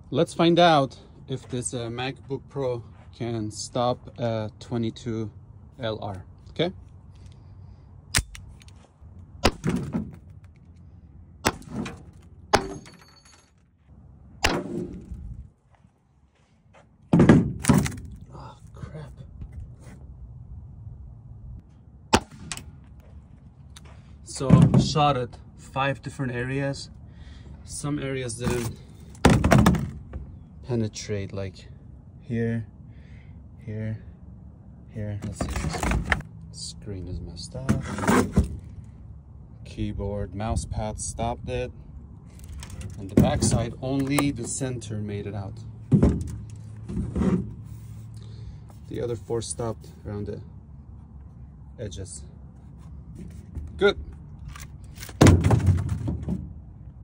Let's find out if this MacBook Pro can stop 22 LR. Okay. Oh crap. So shot at 5 different areas. Some areas didn't penetrate, like here, here, here. Let's see. Screen is messed up. Keyboard, mouse pad stopped it. And the back side, only the center made it out. The other 4 stopped around the edges. Good.